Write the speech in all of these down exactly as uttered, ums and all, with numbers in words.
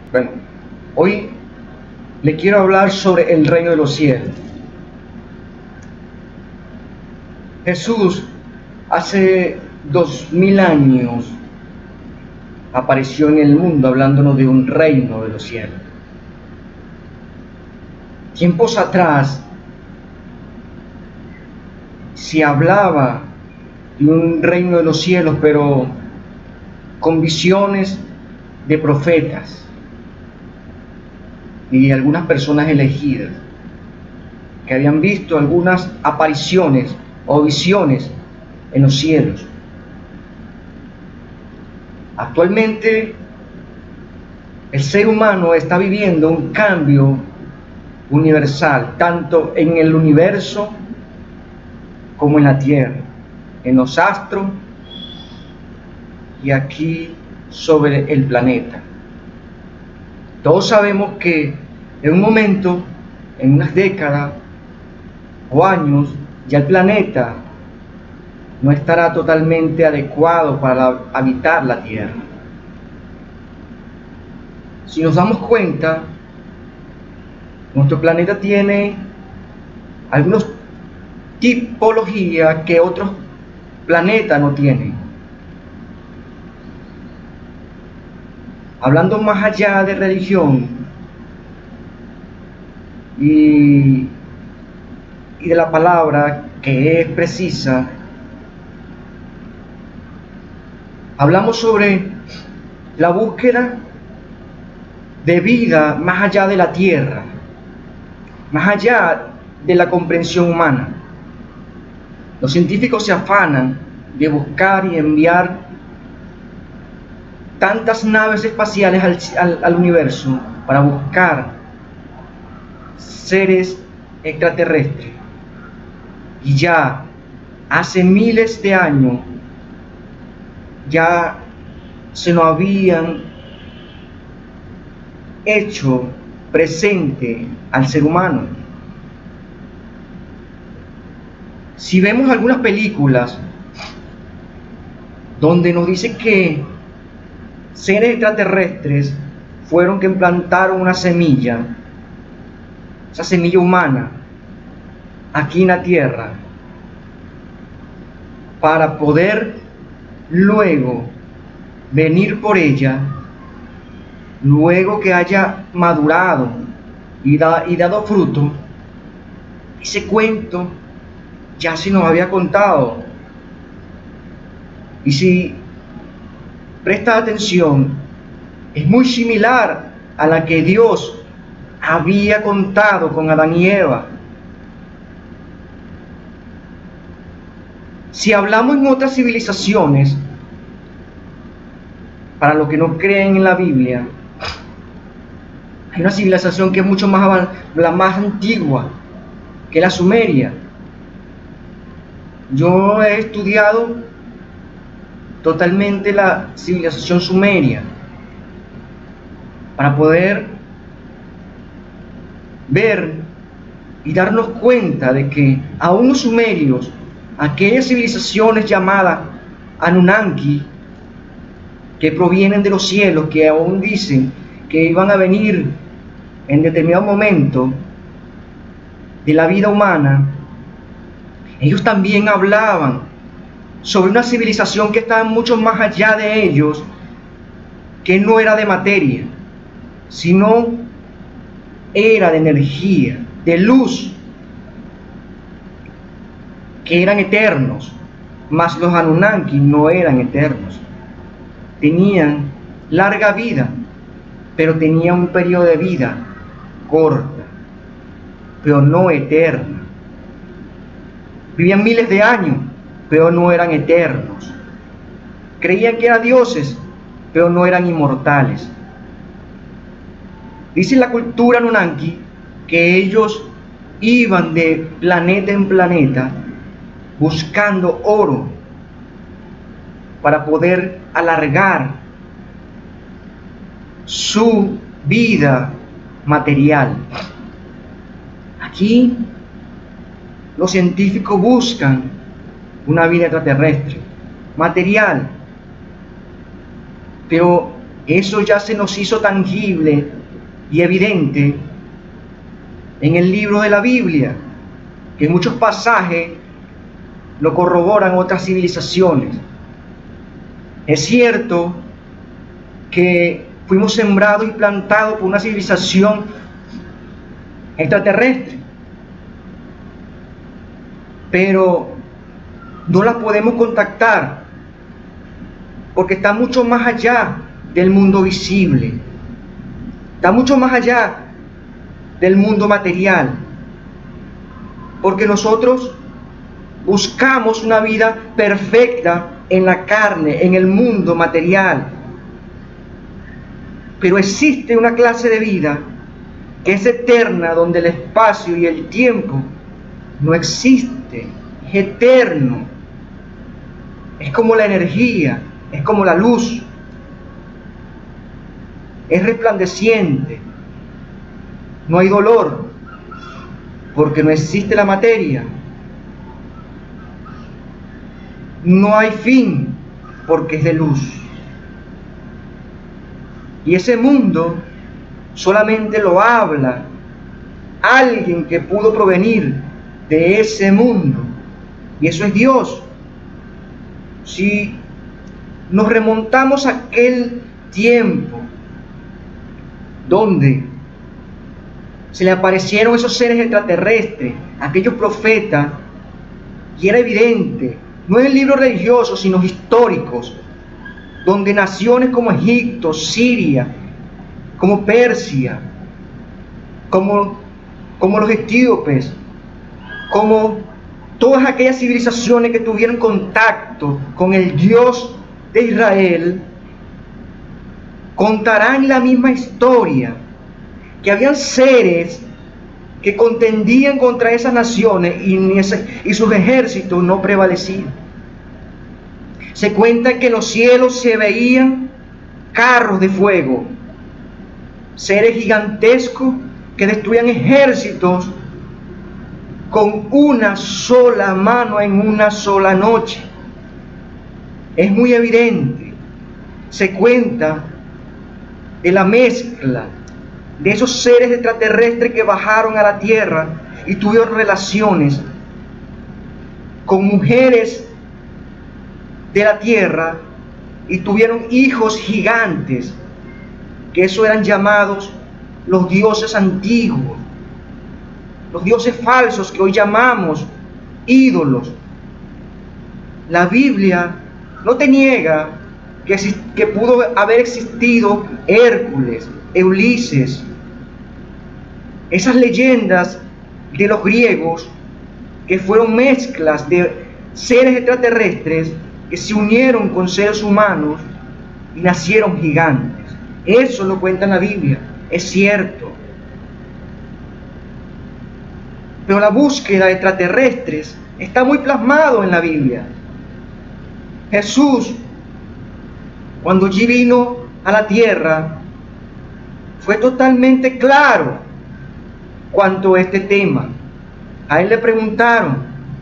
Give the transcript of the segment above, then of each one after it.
Bueno, hoy le quiero hablar sobre el reino de los cielos. Jesús hace dos mil años apareció en el mundo hablándonos de un reino de los cielos. Tiempos atrás se hablaba de un reino de los cielos, pero con visiones de profetas y de algunas personas elegidas que habían visto algunas apariciones o visiones en los cielos. Actualmente el ser humano está viviendo un cambio universal, tanto en el universo como en la tierra, en los astros y aquí sobre el planeta. Todos sabemos que en un momento, en unas décadas o años, ya el planeta no estará totalmente adecuado para habitar la Tierra. Si nos damos cuenta, nuestro planeta tiene algunas tipologías que otros planetas no tienen. Hablando más allá de religión y, y de la palabra que es precisa, hablamos sobre la búsqueda de vida más allá de la tierra, más allá de la comprensión humana. Los científicos se afanan de buscar y enviar tantas naves espaciales al, al, al universo para buscar seres extraterrestres. Y ya hace miles de años ya se nos habían hecho presente al ser humano. Si vemos algunas películas donde nos dice que seres extraterrestres fueron que implantaron una semilla, esa semilla humana, aquí en la Tierra, para poder luego venir por ella, luego que haya madurado y, da, y dado fruto. Ese cuento ya se nos había contado, y si presta atención, es muy similar a la que Dios había contado con Adán y Eva. Si hablamos en otras civilizaciones, para los que no creen en la Biblia, hay una civilización que es mucho más, la más antigua, que la Sumeria. Yo he estudiado totalmente la civilización sumeria para poder ver y darnos cuenta de que aún los sumerios, aquellas civilizaciones llamadas Anunnaki, que provienen de los cielos, que aún dicen que iban a venir en determinado momento de la vida humana, ellos también hablaban sobre una civilización que estaba mucho más allá de ellos, que no era de materia, sino era de energía, de luz, que eran eternos. Mas los Anunnaki no eran eternos, tenían larga vida, pero tenían un periodo de vida corta, pero no eterna. Vivían miles de años, pero no eran eternos. Creían que eran dioses, pero no eran inmortales. Dice la cultura Anunnaki que ellos iban de planeta en planeta buscando oro para poder alargar su vida material. Aquí los científicos buscan una vida extraterrestre, material, pero Eso ya se nos hizo tangible y evidente en el libro de la Biblia, que en muchos pasajes lo corroboran otras civilizaciones. Es cierto que fuimos sembrados y plantados por una civilización extraterrestre, pero no la podemos contactar porque está mucho más allá del mundo visible, está mucho más allá del mundo material, porque nosotros buscamos una vida perfecta en la carne, en el mundo material, pero existe una clase de vida que es eterna, donde el espacio y el tiempo no existe, es eterno, es como la energía, es como la luz, es resplandeciente, no hay dolor, porque no existe la materia, no hay fin, porque es de luz. Y ese mundo solamente lo habla alguien que pudo provenir de ese mundo, y eso es Dios. Si nos remontamos a aquel tiempo donde se le aparecieron esos seres extraterrestres, aquellos profetas, y era evidente, no en libros religiosos, sino históricos, donde naciones como Egipto, Siria, como Persia, como, como los etíopes, como todas aquellas civilizaciones que tuvieron contacto con el Dios de Israel, contarán la misma historia, que habían seres que contendían contra esas naciones y, ni ese, y sus ejércitos no prevalecían. Se cuenta que en los cielos se veían carros de fuego, seres gigantescos que destruían ejércitos con una sola mano en una sola noche. Es muy evidente. Se cuenta de la mezcla de esos seres extraterrestres que bajaron a la tierra y tuvieron relaciones con mujeres de la tierra y tuvieron hijos gigantes, que eso eran llamados los dioses antiguos, los dioses falsos que hoy llamamos ídolos. La Biblia no te niega que, que pudo haber existido Hércules, Ulises, esas leyendas de los griegos que fueron mezclas de seres extraterrestres que se unieron con seres humanos y nacieron gigantes. Eso lo cuenta en la Biblia, es cierto. Pero la búsqueda de extraterrestres está muy plasmado en la Biblia. Jesús, cuando allí vino a la tierra, fue totalmente claro cuanto a este tema. A él le preguntaron: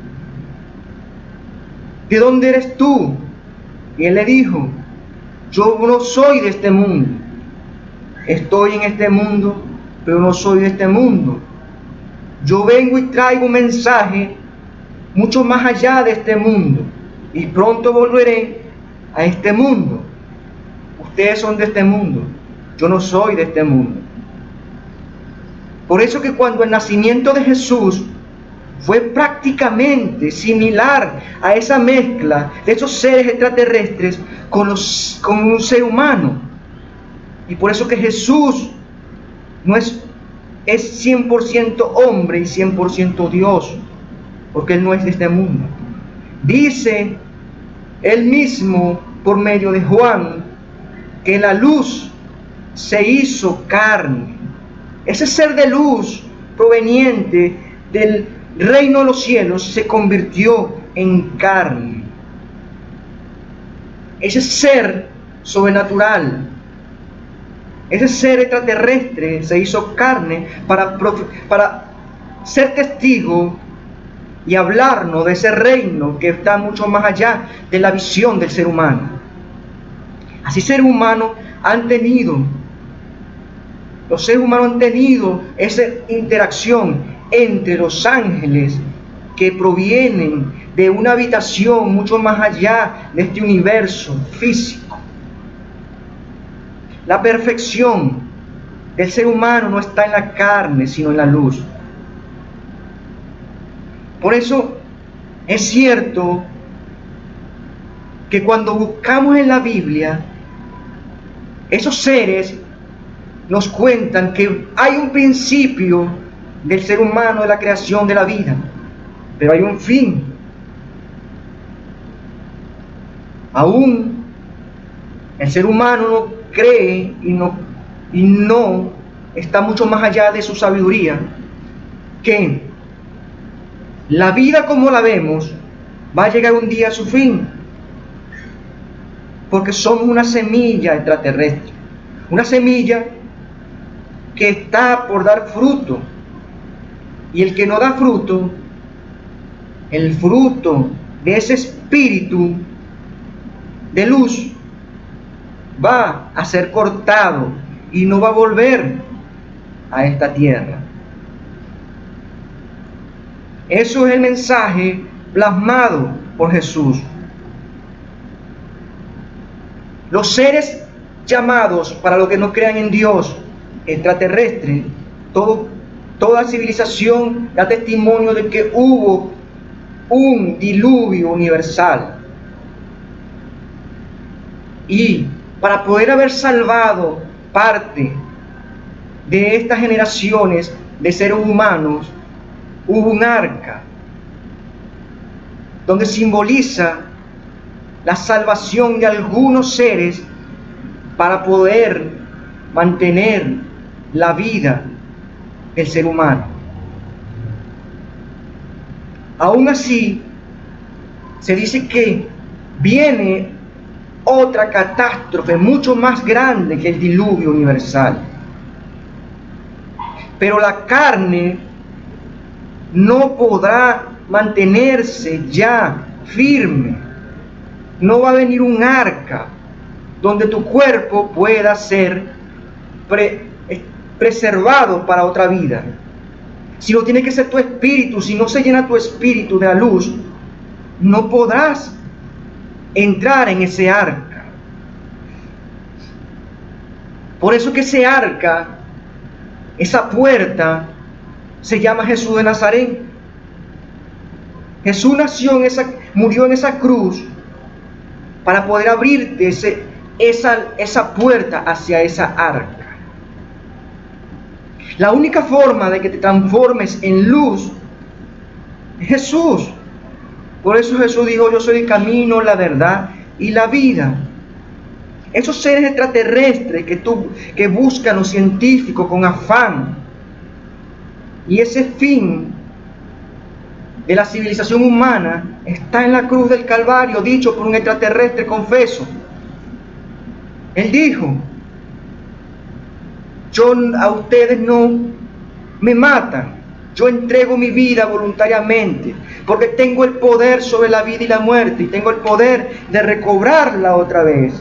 ¿de dónde eres tú? Y él le dijo: yo no soy de este mundo. Estoy en este mundo, pero no soy de este mundo. Yo vengo y traigo un mensaje mucho más allá de este mundo, y pronto volveré a este mundo. Ustedes son de este mundo, yo no soy de este mundo. Por eso que cuando el nacimiento de Jesús fue prácticamente similar a esa mezcla de esos seres extraterrestres con, los, con un ser humano. Y por eso que Jesús no es, es cien por ciento hombre y cien por ciento Dios, porque Él no es de este mundo. Dice Él mismo por medio de Juan que la luz se hizo carne. Ese ser de luz proveniente del reino de los cielos se convirtió en carne. Ese ser sobrenatural, ese ser extraterrestre se hizo carne para, para ser testigo y hablarnos de ese reino que está mucho más allá de la visión del ser humano. Así seres humanos han tenido, los seres humanos han tenido esa interacción entre los ángeles que provienen de una habitación mucho más allá de este universo físico. La perfección del ser humano no está en la carne, sino en la luz. Por eso es cierto que cuando buscamos en la Biblia, esos seres nos cuentan que hay un principio del ser humano, de la creación de la vida, pero hay un fin. Aún el ser humano no cree y no, y no está mucho más allá de su sabiduría, que la vida como la vemos va a llegar un día a su fin, porque somos una semilla extraterrestre, una semilla que está por dar fruto, y el que no da fruto, el fruto de ese espíritu de luz, va a ser cortado y no va a volver a esta tierra. Eso es el mensaje plasmado por Jesús. Los seres llamados, para los que no crean en Dios, extraterrestre, todo, toda civilización da testimonio de que hubo un diluvio universal. Y para poder haber salvado parte de estas generaciones de seres humanos, hubo un arca donde simboliza la salvación de algunos seres para poder mantener la vida del ser humano. Aún así, se dice que viene otra catástrofe mucho más grande que el diluvio universal. Pero la carne no podrá mantenerse ya firme. No va a venir un arca donde tu cuerpo pueda ser pre, preservado para otra vida. Si no tiene que ser tu espíritu, si no se llena tu espíritu de la luz, no podrás entrar en ese arca. Por eso que ese arca, esa puerta, se llama Jesús de Nazaret. Jesús nació en esa, murió en esa cruz para poder abrirte ese, esa, esa puerta hacia esa arca. La única forma de que te transformes en luz es Jesús. Por eso Jesús dijo: yo soy el camino, la verdad y la vida. Esos seres extraterrestres que, tú, que buscan los científicos con afán, y ese fin de la civilización humana está en la cruz del Calvario, dicho por un extraterrestre confeso. Él dijo: yo a ustedes no me matan, yo entrego mi vida voluntariamente, porque tengo el poder sobre la vida y la muerte, y tengo el poder de recobrarla otra vez.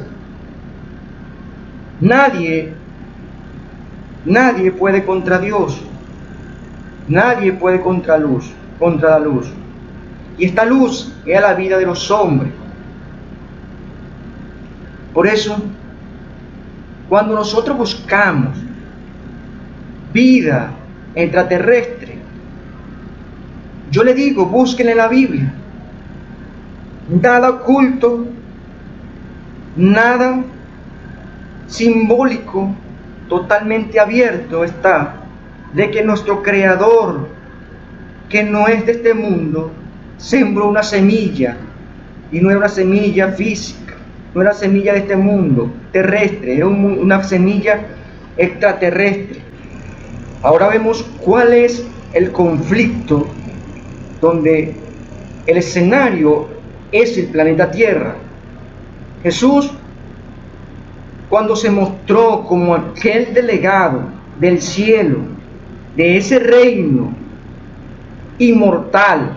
Nadie, nadie puede contra Dios, nadie puede contra luz, contra la luz. Y esta luz es la vida de los hombres. Por eso, cuando nosotros buscamos vida extraterrestre, yo le digo: busquen en la Biblia. Nada oculto, nada simbólico, totalmente abierto está de que nuestro Creador, que no es de este mundo, sembró una semilla, y no era una semilla física, no era semilla de este mundo terrestre, era un, una semilla extraterrestre. Ahora vemos cuál es el conflicto, donde el escenario es el planeta Tierra. Jesús, cuando se mostró como aquel delegado del cielo, de ese reino inmortal,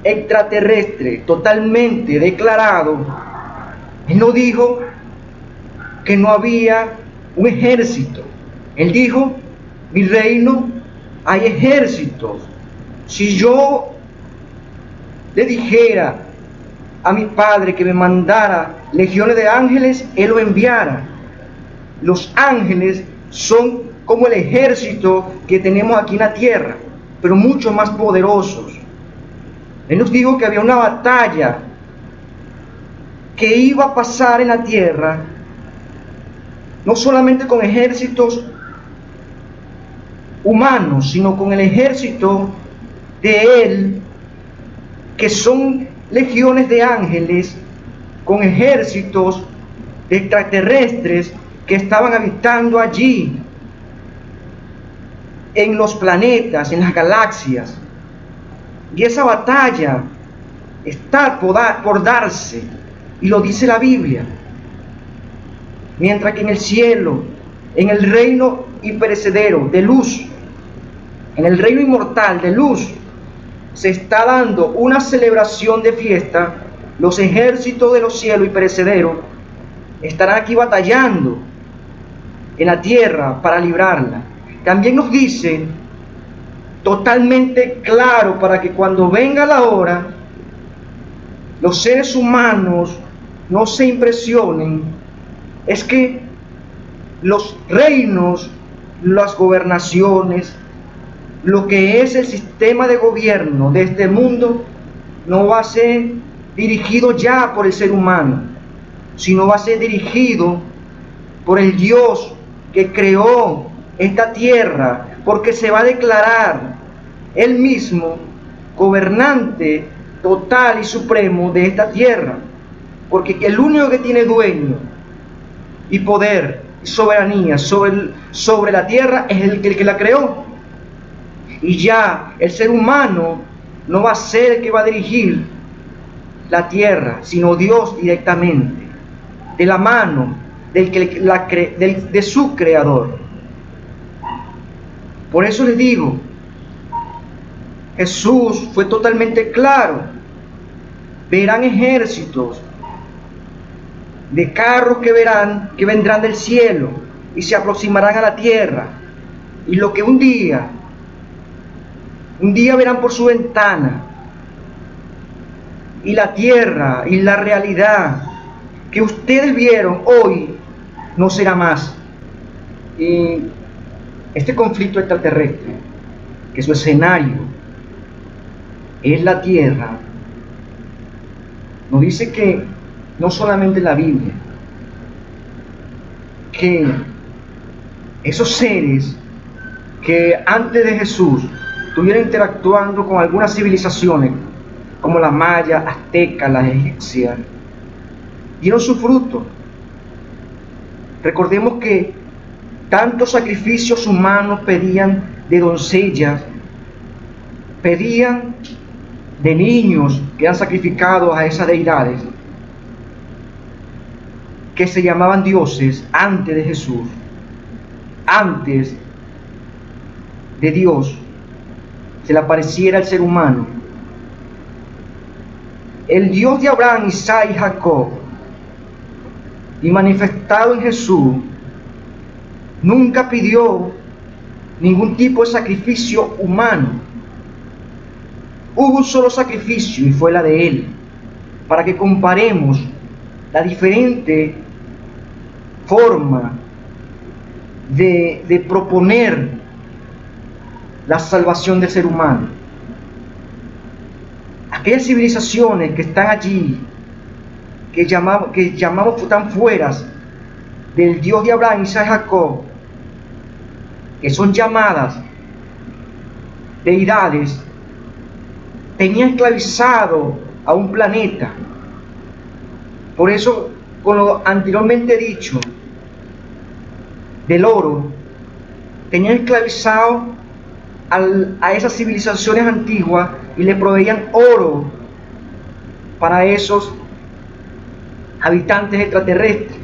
extraterrestre, totalmente declarado, Él no dijo: que no había un ejército. Él dijo, mi reino hay ejércitos. Si yo le dijera a mi Padre que me mandara legiones de ángeles, Él lo enviara. Los ángeles son como el ejército que tenemos aquí en la tierra, pero mucho más poderosos. Él nos dijo que había una batalla que iba a pasar en la tierra, no solamente con ejércitos humanos, sino con el ejército de Él, que son legiones de ángeles, con ejércitos de extraterrestres que estaban habitando allí, en los planetas, en las galaxias. Y esa batalla está por, dar, por darse, y lo dice la Biblia. Mientras que en el cielo, en el reino imperecedero de luz, en el reino inmortal de luz, se está dando una celebración de fiesta. Los ejércitos de los cielos imperecederos estarán aquí batallando en la tierra para librarla. También nos dice totalmente claro, para que cuando venga la hora, los seres humanos no se impresionen, es que los reinos, las gobernaciones, lo que es el sistema de gobierno de este mundo, no va a ser dirigido ya por el ser humano, sino va a ser dirigido por el Dios que creó esta tierra, porque se va a declarar Él mismo gobernante total y supremo de esta tierra, porque el único que tiene dueño y poder y soberanía sobre, sobre la tierra es el, el que la creó. Y ya el ser humano no va a ser el que va a dirigir la tierra, sino Dios directamente, de la mano del que la cre, del, de su creador. Por eso les digo, Jesús fue totalmente claro. Verán ejércitos de carros que verán, que vendrán del cielo y se aproximarán a la tierra. Y lo que un día, un día verán por su ventana, y la tierra y la realidad que ustedes vieron hoy no será más. Y este conflicto extraterrestre, que su escenario es la tierra, nos dice que no solamente la Biblia, que esos seres que antes de Jesús estuvieron interactuando con algunas civilizaciones, como la maya, azteca, la egipcia, dieron su fruto. Recordemos que tantos sacrificios humanos pedían de doncellas, pedían de niños que eran sacrificados a esas deidades, que se llamaban dioses antes de Jesús, antes de Dios se le apareciera al ser humano. El Dios de Abraham, Isaac y Jacob, y manifestado en Jesús, nunca pidió ningún tipo de sacrificio humano. Hubo un solo sacrificio y fue la de Él, para que comparemos la diferente forma de, de proponer la salvación del ser humano. Aquellas civilizaciones que están allí, que llamamos, que llamamos tan fueras del Dios de Abraham, Isaac y Jacob, que son llamadas deidades, tenían esclavizado a un planeta. Por eso, con lo anteriormente dicho del oro, tenían esclavizado al, a esas civilizaciones antiguas y le proveían oro para esos habitantes extraterrestres.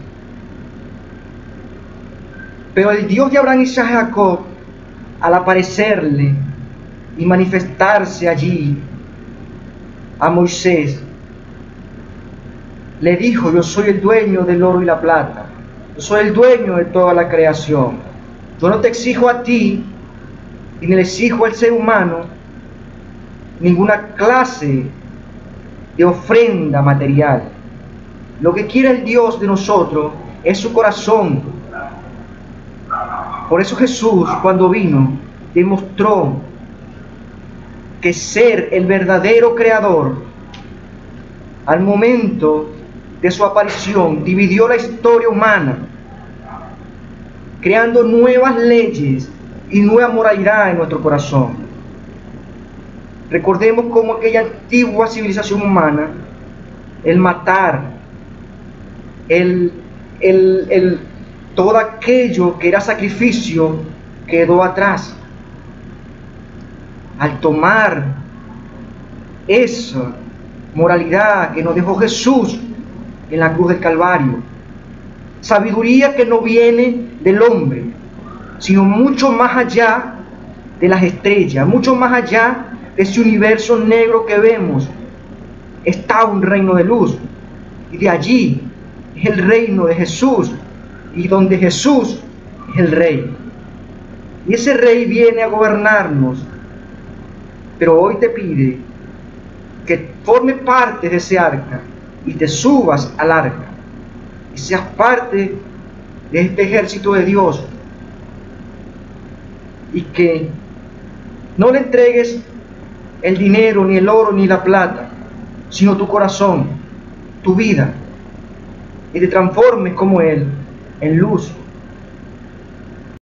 Pero el Dios de Abraham, Isaac y Jacob, al aparecerle y manifestarse allí a Moisés, le dijo: yo soy el dueño del oro y la plata, Yo soy el dueño de toda la creación. Yo no te exijo a ti, y ni le exijo al ser humano, ninguna clase de ofrenda material. Lo que quiere el Dios de nosotros es su corazón. Por eso Jesús, cuando vino, demostró que ser el verdadero creador, al momento de su aparición, dividió la historia humana, creando nuevas leyes y nueva moralidad en nuestro corazón. Recordemos cómo aquella antigua civilización humana, el matar, el, el, el, todo aquello que era sacrificio, quedó atrás. Al tomar esa moralidad que nos dejó Jesús en la cruz del Calvario, sabiduría que no viene del hombre, sino mucho más allá de las estrellas, mucho más allá de ese universo negro que vemos, está un reino de luz, y de allí es el reino de Jesús, y donde Jesús es el rey, y ese rey viene a gobernarnos. Pero hoy te pide que formes parte de ese arca y te subas al arca y seas parte de este ejército de Dios, y que no le entregues el dinero, ni el oro, ni la plata, sino tu corazón, tu vida, y te transformes como Él en luz,